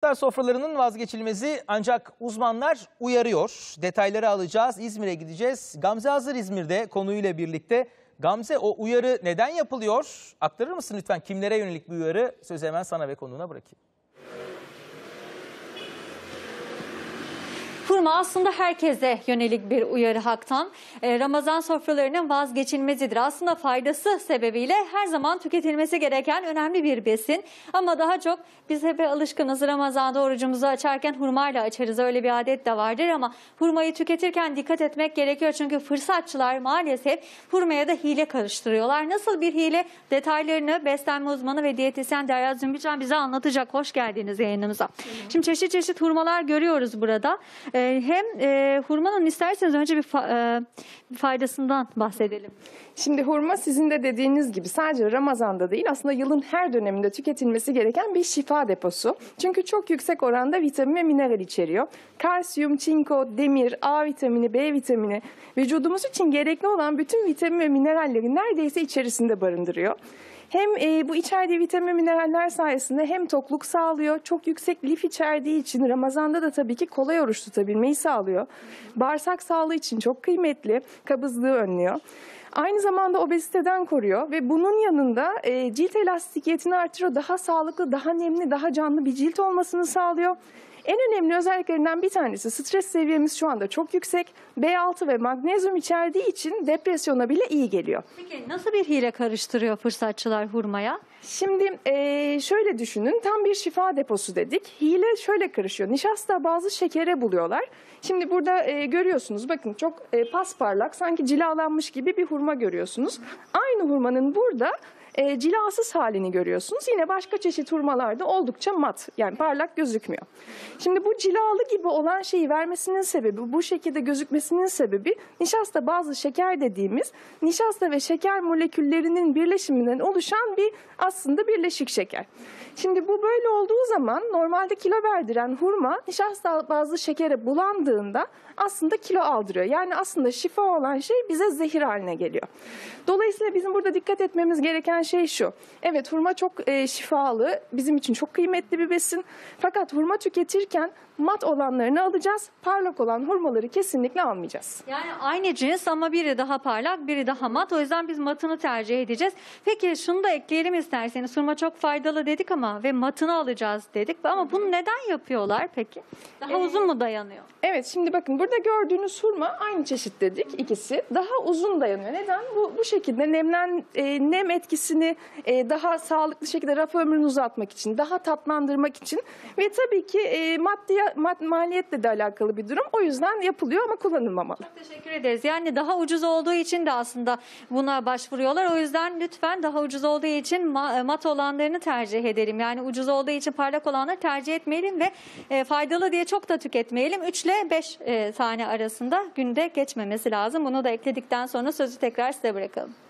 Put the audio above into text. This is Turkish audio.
Ramazan sofralarının vazgeçilmezi ancak uzmanlar uyarıyor. Detayları alacağız. İzmir'e gideceğiz. Gamze hazır İzmir'de konuyla birlikte. Gamze, o uyarı neden yapılıyor? Aktarır mısın lütfen? Kimlere yönelik bir uyarı? Sözü hemen sana ve konuğuna bırakayım. Hurma aslında herkese yönelik bir uyarı Haktan. Ramazan sofralarının vazgeçilmezidir. Aslında faydası sebebiyle her zaman tüketilmesi gereken önemli bir besin. Ama daha çok biz hep alışkınız, Ramazan'da orucumuzu açarken hurmayla açarız. Öyle bir adet de vardır ama hurmayı tüketirken dikkat etmek gerekiyor. Çünkü fırsatçılar maalesef hurmaya da hile karıştırıyorlar. Nasıl bir hile? Detaylarını beslenme uzmanı ve diyetisyen Derya Zümrütcan bize anlatacak. Hoş geldiniz yayınımıza. Şimdi çeşit çeşit hurmalar görüyoruz burada. Hem hurmanın isterseniz önce bir faydasından bahsedelim. Şimdi hurma sizin de dediğiniz gibi sadece Ramazan'da değil, aslında yılın her döneminde tüketilmesi gereken bir şifa deposu. Çünkü çok yüksek oranda vitamin ve mineral içeriyor. Kalsiyum, çinko, demir, A vitamini, B vitamini vücudumuz için gerekli olan bütün vitamin ve mineralleri neredeyse içerisinde barındırıyor. Hem bu içerdiği vitamin ve mineraller sayesinde hem tokluk sağlıyor, çok yüksek lif içerdiği için Ramazan'da da tabii ki kolay oruç tutabilmeyi sağlıyor. Bağırsak sağlığı için çok kıymetli, kabızlığı önlüyor. Aynı zamanda obeziteden koruyor ve bunun yanında cilt elastikiyetini artırıyor. Daha sağlıklı, daha nemli, daha canlı bir cilt olmasını sağlıyor. En önemli özelliklerinden bir tanesi, stres seviyemiz şu anda çok yüksek. B6 ve magnezyum içerdiği için depresyona bile iyi geliyor. Peki nasıl bir hile karıştırıyor fırsatçılar hurmaya? Şimdi şöyle düşünün, tam bir şifa deposu dedik. Hile şöyle karışıyor. Nişasta bazı şekere buluyorlar. Şimdi burada görüyorsunuz, bakın çok pasparlak, sanki cilalanmış gibi bir hurma görüyorsunuz. Aynı hurmanın burada cilasız halini görüyorsunuz. Yine başka çeşit hurmalarda oldukça mat, yani parlak gözükmüyor. Şimdi bu cilalı gibi olan şeyi vermesinin sebebi, bu şekilde gözükmesinin sebebi nişasta bazı şeker dediğimiz nişasta ve şeker moleküllerinin birleşiminden oluşan bir aslında birleşik şeker. Şimdi bu böyle olduğu zaman normalde kilo verdiren hurma nişasta bazı şekere bulandığında aslında kilo aldırıyor. Yani aslında şifa olan şey bize zehir haline geliyor. Dolayısıyla bizim burada dikkat etmemiz gereken şey şu. Evet, hurma çok şifalı, bizim için çok kıymetli bir besin. Fakat hurma tüketirken mat olanlarını alacağız, parlak olan hurmaları kesinlikle almayacağız. Yani aynı cins ama biri daha parlak, biri daha mat. O yüzden biz matını tercih edeceğiz. Peki şunu da ekleyelim isterseniz. Hurma çok faydalı dedik ama ve matını alacağız dedik. Ama bunu neden yapıyorlar peki? Daha uzun mu dayanıyor? Evet, şimdi bakın burada gördüğünüz hurma aynı çeşit dedik ikisi. Daha uzun dayanıyor. Neden? Bu şekilde nem etkisini daha sağlıklı şekilde raf ömrünü uzatmak için, daha tatlandırmak için ve tabii ki maliyetle de alakalı bir durum. O yüzden yapılıyor ama kullanılmamalı. Çok teşekkür ederiz. Yani daha ucuz olduğu için de aslında buna başvuruyorlar. O yüzden lütfen daha ucuz olduğu için mat olanlarını tercih edelim. Yani ucuz olduğu için parlak olanları tercih etmeyelim ve faydalı diye çok da tüketmeyelim. 3 ile 5 tane arasında günde geçmemesi lazım. Bunu da ekledikten sonra sözü tekrar size bırakalım.